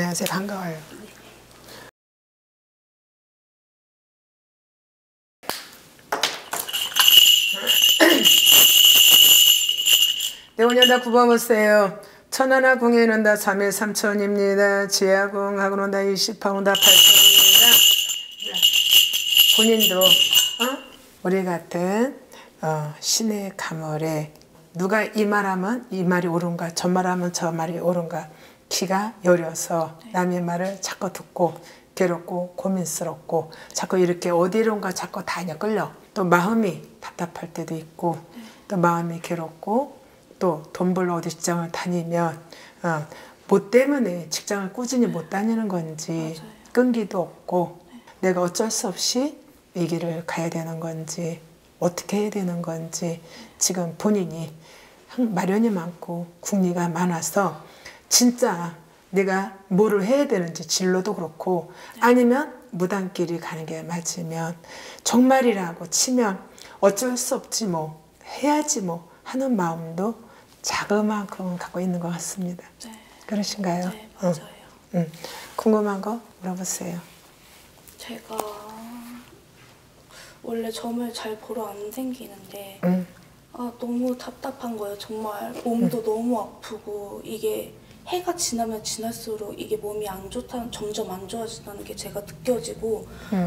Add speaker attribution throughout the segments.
Speaker 1: 안녕하세요. 반가워요. 네, 오늘 다 굽어보세요. 천하나 궁에 는다 3일 3천입니다. 지하궁하고 논다 28온다 8천입니다. 본인도 우리 같은 신의 가물에 누가 이 말하면 이 말이 옳은가, 저 말하면 저 말이 옳은가, 기가 여려서 남의 말을 자꾸 듣고 괴롭고 고민스럽고 자꾸 이렇게 어디론가 자꾸 다녀 끌려. 또 마음이 답답할 때도 있고 또 마음이 괴롭고 또 돈 벌러 어디 직장을 다니면 뭐 때문에 직장을 꾸준히 못 다니는 건지
Speaker 2: 맞아요.
Speaker 1: 끈기도 없고 내가 어쩔 수 없이 이 길을 가야 되는 건지 어떻게 해야 되는 건지 지금 본인이 마련이 많고 궁리가 많아서 진짜 내가 뭐를 해야 되는지 진로도 그렇고 아니면 무단길이 가는 게 맞으면 정말이라고 치면 어쩔 수 없지 뭐 해야지 뭐 하는 마음도 자그만큼 갖고 있는 것 같습니다.
Speaker 2: 네.
Speaker 1: 그러신가요?
Speaker 2: 네, 맞아요.
Speaker 1: 궁금한 거 물어보세요.
Speaker 2: 제가 원래 점을 잘 보러 안 생기는데 너무 답답한 거예요. 정말 몸도 너무 아프고 이게 해가 지나면 지날수록 이게 몸이 안 좋다는, 점점 안 좋아진다는 게 제가 느껴지고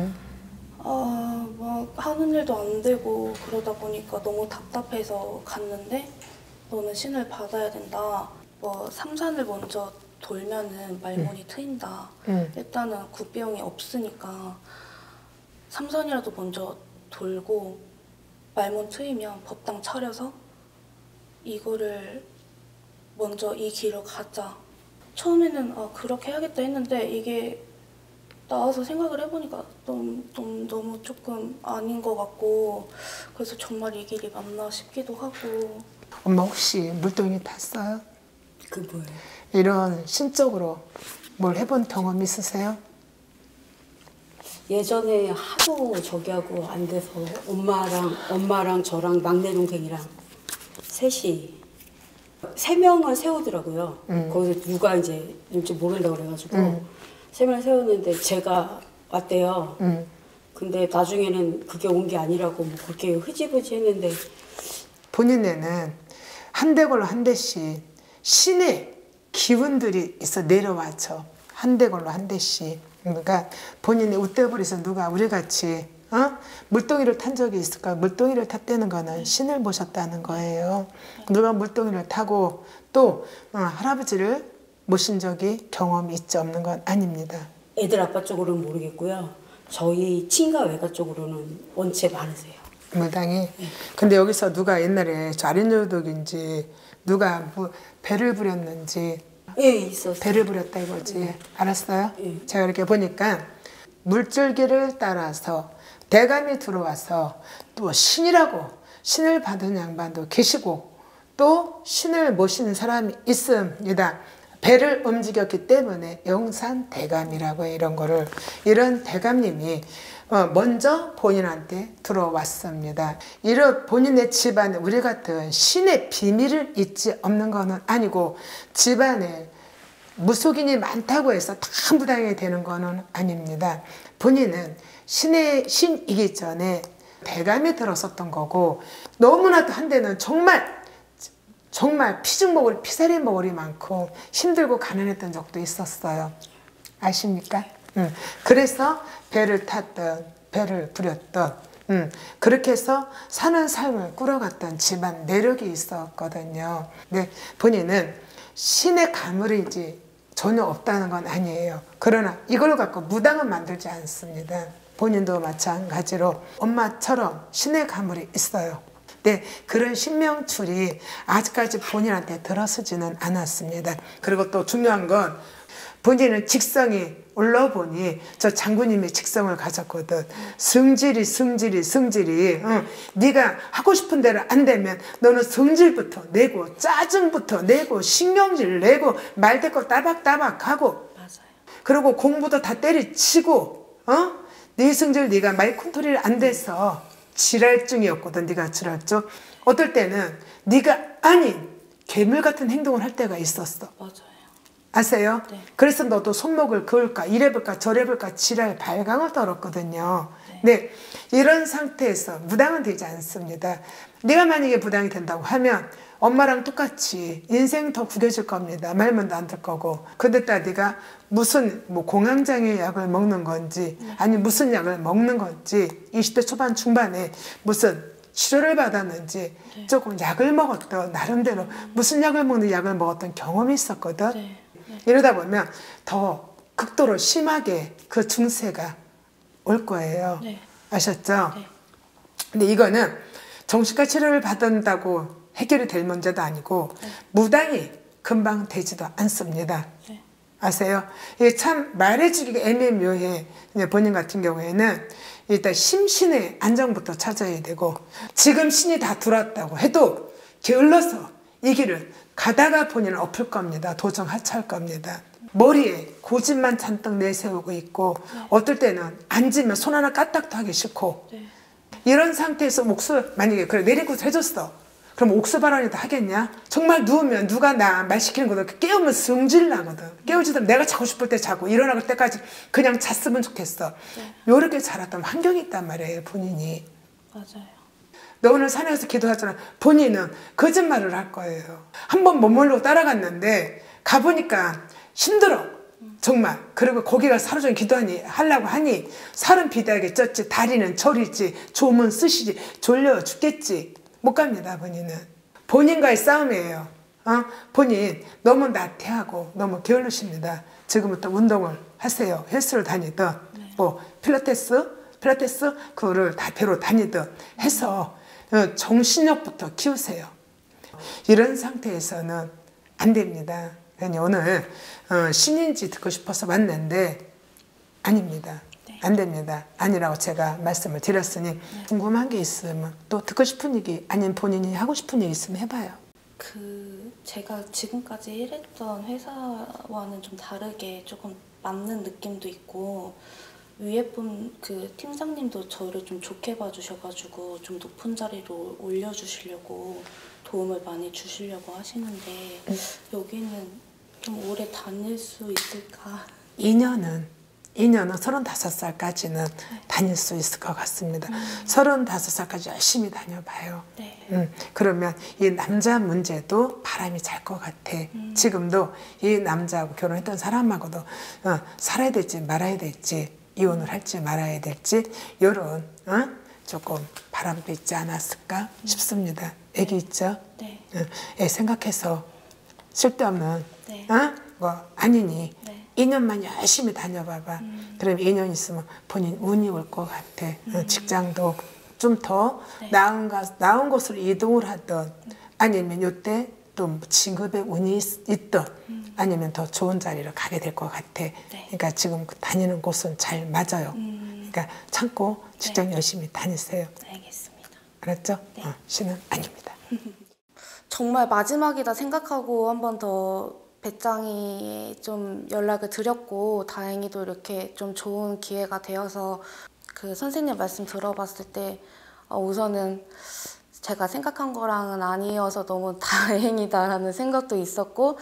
Speaker 2: 막 하는 일도 안 되고 그러다 보니까 너무 답답해서 갔는데 너는 신을 받아야 된다. 뭐 삼산을 먼저 돌면은 말문이 트인다. 일단은 굿비용이 없으니까 삼산이라도 먼저 돌고 말문 트이면 법당 차려서 이거를 먼저 이 길을 가자. 처음에는 그렇게 해야겠다 했는데 이게 나와서 생각을 해보니까 너무 조금 아닌 것 같고 그래서 정말 이 길이 맞나 싶기도 하고.
Speaker 1: 엄마 혹시 물동이 탔어요?
Speaker 3: 그 뭐예요?
Speaker 1: 이런 신적으로 뭘 해본 경험 있으세요?
Speaker 3: 예전에 하도 저기하고 안 돼서 엄마랑 저랑 막내 동생이랑 셋이 3명을 세우더라고요. 거기서 누가 이제 일지 모른다고 그래가지고 3명을 세웠는데 제가 왔대요. 근데 나중에는 그게 온 게 아니라고 뭐 그렇게 흐지부지 했는데
Speaker 1: 본인에는 한 대걸로 한 대씩 신의 기운들이 있어 내려와죠. 한 대걸로 한 대씩. 그러니까 본인이 웃대버리서 누가 우리같이 물동이를 탄 적이 있을까? 물동이를 탔다는 거는 신을 모셨다는 거예요. 누가 물동이를 타고 또 할아버지를 모신 적이 경험이 있지 없는 건 아닙니다.
Speaker 3: 애들 아빠 쪽으로는 모르겠고요. 저희 친가 외가 쪽으로는 원체 많으세요.
Speaker 1: 물당이. 근데 여기서 누가 옛날에 저 아린요독인지 누가 뭐 배를 부렸는지
Speaker 3: 예, 있었어요.
Speaker 1: 배를 부렸다 이거지. 알았어요? 제가 이렇게 보니까 물줄기를 따라서 대감이 들어와서 또 신이라고 신을 받은 양반도 계시고 또 신을 모시는 사람이 있습니다. 배를 움직였기 때문에 영산대감이라고 이런 거를 이런 대감님이 먼저 본인한테 들어왔습니다. 이런 본인의 집안에 우리 같은 신의 비밀을 잊지 없는 거는 아니고 집안에 무속인이 많다고 해서 다 무당이 되는 거는 아닙니다. 본인은 신이기 전에 대감이 들었었던 거고 너무나도 한때는 정말 피죽먹으리 피살이 먹으리 많고 힘들고 가난했던 적도 있었어요. 아십니까? 그래서 배를 탔던 배를 부렸던 그렇게 해서 사는 삶을 꾸려갔던 집안 내력이 있었거든요. 근데 본인은 신의 가물이지 전혀 없다는 건 아니에요. 그러나 이걸 갖고 무당은 만들지 않습니다. 본인도 마찬가지로 엄마처럼 신의 가물이 있어요. 근데 그런 신명출이 아직까지 본인한테 들어서지는 않았습니다. 그리고 또 중요한 건 본인은 직성이 올라보니 저 장군님의 직성을 가졌거든. 성질이 네가 하고 싶은 대로 안 되면 너는 성질부터 내고 짜증부터 내고 신경질 내고 말대꾸 따박따박하고
Speaker 2: 맞아요.
Speaker 1: 그리고 공부도 다 때리치고 네 성질 네가 말 컨트롤이 안 돼서 지랄증이었거든. 네가 지랄증. 어떨 때는 네가 아닌 괴물 같은 행동을 할 때가 있었어.
Speaker 2: 맞아요.
Speaker 1: 아세요?
Speaker 2: 네.
Speaker 1: 그래서 너도 손목을 그을까 이래볼까 저래볼까 지랄 발광을 떨었거든요. 네. 이런 상태에서 무당은 되지 않습니다. 네가 만약에 무당이 된다고 하면 엄마랑 똑같이 인생 더 구겨질 겁니다. 말문도 안 들 거고. 그때따라 네가 무슨 뭐 공황장애 약을 먹는 건지 아니 무슨 약을 먹는 건지 20대 초반 중반에 무슨 치료를 받았는지 조금 약을 먹었던 나름대로 무슨 약을 먹는 약을 먹었던 경험이 있었거든. 이러다 보면 더 극도로 심하게 그 증세가 올 거예요. 아셨죠? 근데 이거는 정신과 치료를 받는다고 해결이 될 문제도 아니고 무당이 금방 되지도 않습니다. 아세요? 이게 참 말해주기가 애매모호해. 본인 같은 경우에는 일단 심신의 안정부터 찾아야 되고 지금 신이 다 들어왔다고 해도 게을러서 이 길을 가다가 본인은 엎을 겁니다. 도정하차할 겁니다. 머리에 고집만 잔뜩 내세우고 있고 어떨 때는 앉으면 손 하나 까딱도 하기 싫고 이런 상태에서 옥수 만약에 그래 내리고서 해줬어. 그럼 옥수 발언이다 하겠냐? 정말 누우면 누가 나 말 시키는 거든 깨우면 승질 나거든. 깨우지도 내가 자고 싶을 때 자고 일어날 때까지 그냥 잤으면 좋겠어. 요렇게 자랐던 환경이 있단 말이에요. 본인이.
Speaker 2: 맞아요.
Speaker 1: 너 오늘 산에서 기도하잖아. 본인은 거짓말을 할 거예요. 한번 머물러 따라갔는데 가보니까 힘들어. 정말. 그리고 거기가 사로잡기 하려고 하니 살은 비대하게 쪘지 다리는 저리지 조문 쓰시지 졸려 죽겠지. 못 갑니다. 본인은. 본인과의 싸움이에요. 본인 너무 나태하고 너무 게을르십니다. 지금부터 운동을 하세요. 헬스를 다니든 뭐 필라테스 그거를 다 배로 다니든 해서 정신력부터 키우세요. 이런 상태에서는 안 됩니다. 그냥 오늘 신인지 듣고 싶어서 왔는데 아닙니다. 안 됩니다. 아니라고 제가 말씀을 드렸으니 궁금한 게 있으면 또 듣고 싶은 얘기 아니면 본인이 하고 싶은 얘기 있으면 해봐요.
Speaker 2: 제가 지금까지 일했던 회사와는 좀 다르게 조금 맞는 느낌도 있고 위에 분 팀장님도 저를 좀 좋게 봐주셔가지고 좀 높은 자리로 올려주시려고 도움을 많이 주시려고 하시는데 여기는 좀 오래 다닐 수 있을까?
Speaker 1: 2년은 35살까지는 다닐 수 있을 것 같습니다. 35살까지 열심히 다녀봐요. 그러면 이 남자 문제도 바람이 잘 것 같아. 지금도 이 남자하고 결혼했던 사람하고도 살아야 될지 말아야 될지 이혼을 할지 말아야 될지 이런 조금 바람도 있지 않았을까 싶습니다. 애기 있죠? 애 생각해서 쓸데없는 뭐 아니니 2년만 열심히 다녀봐봐. 그럼 2년 있으면 본인 운이 올 것 같아. 직장도 좀 더 나은 곳으로 이동을 하든 아니면 이때 또 진급의 운이 있든 아니면 더 좋은 자리로 가게 될 것 같아. 그러니까 지금 다니는 곳은 잘 맞아요. 그러니까 참고 직장 열심히 다니세요.
Speaker 2: 알겠습니다.
Speaker 1: 알았죠? 신은 아닙니다.
Speaker 2: 정말 마지막이다 생각하고 한 번 더 배짱이 좀 연락을 드렸고 다행히도 이렇게 좀 좋은 기회가 되어서 선생님 말씀 들어봤을 때 우선은 제가 생각한 거랑은 아니어서 너무 다행이다라는 생각도 있었고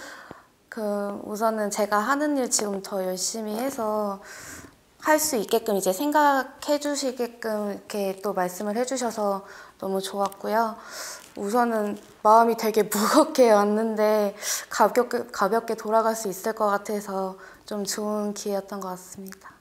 Speaker 2: 우선은 제가 하는 일 지금 더 열심히 해서 할 수 있게끔 이제 생각해 주시게끔 이렇게 또 말씀을 해주셔서 너무 좋았고요. 우선은 마음이 되게 무겁게 왔는데 가볍게 돌아갈 수 있을 것 같아서 좀 좋은 기회였던 것 같습니다.